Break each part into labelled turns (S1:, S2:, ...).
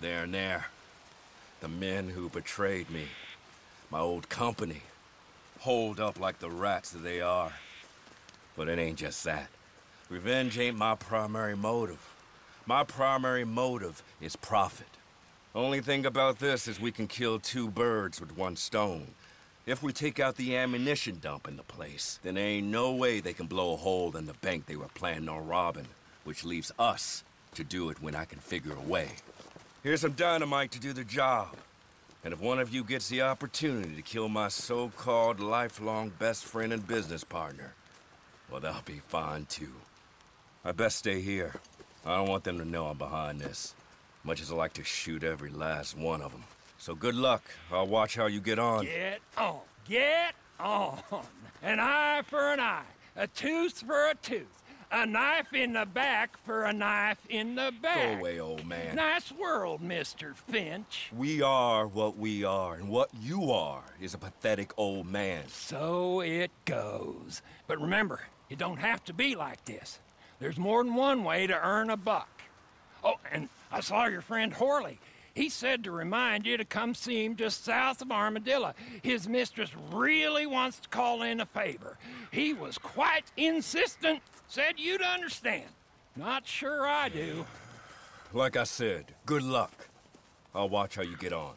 S1: There and there. The men who betrayed me. My old company. Holed up like the rats that they are. But it ain't just that. Revenge ain't my primary motive. My primary motive is profit. Only thing about this is we can kill two birds with one stone. If we take out the ammunition dump in the place, then there ain't no way they can blow a hole in the bank they were planning on robbing, which leaves us to do it when I can figure a way. Here's some dynamite to do the job. And if one of you gets the opportunity to kill my so-called lifelong best friend and business partner, well, that'll be fine too. I best stay here. I don't want them to know I'm behind this, much as I like to shoot every last one of them. So good luck. I'll watch how you get on.
S2: Get on. Get on. An eye for an eye. A tooth for a tooth. A knife in the back for a knife in the back.
S1: Go away, old man.
S2: Nice world, Mr. Finch.
S1: We are what we are, and what you are is a pathetic old man.
S2: So it goes. But remember, it don't have to be like this. There's more than one way to earn a buck. Oh, and I saw your friend Horley. He said to remind you to come see him just south of Armadillo. His mistress really wants to call in a favor. He was quite insistent, said you'd understand. Not sure I do.
S1: Like I said, good luck. I'll watch how you get on.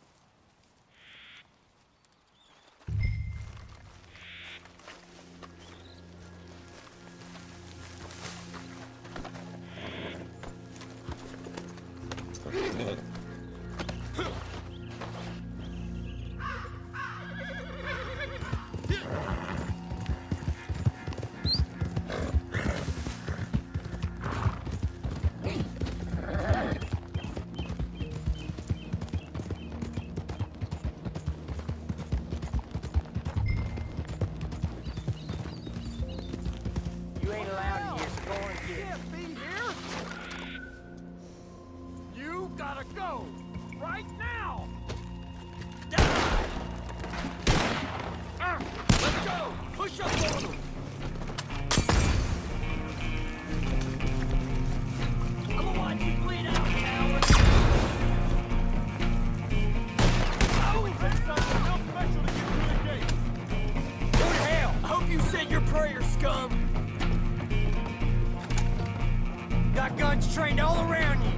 S2: Go! Right now! Let's go! Push up on them! I'm gonna watch you bleed out, coward! Oh, that's something real special to get through the gate! Go to hell! I hope you said your prayers, scum! Got guns trained all around you!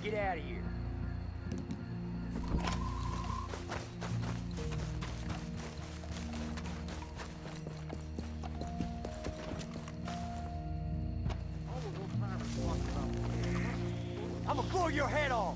S3: Get out of here. I'm gonna blow your head off!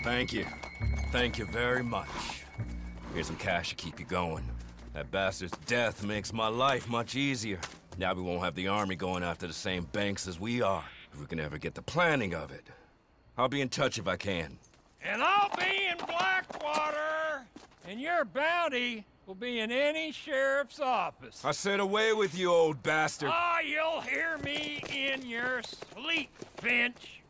S1: Thank you. Thank you very much. Here's some cash to keep you going. That bastard's death makes my life much easier. Now we won't have the army going after the same banks as we are, if we can ever get the planning of it. I'll be in touch if I can.
S2: And I'll be in Blackwater, and your bounty will be in any sheriff's office.
S1: I said away with you, old bastard.
S2: Ah, you'll hear me in your sleep, Finch.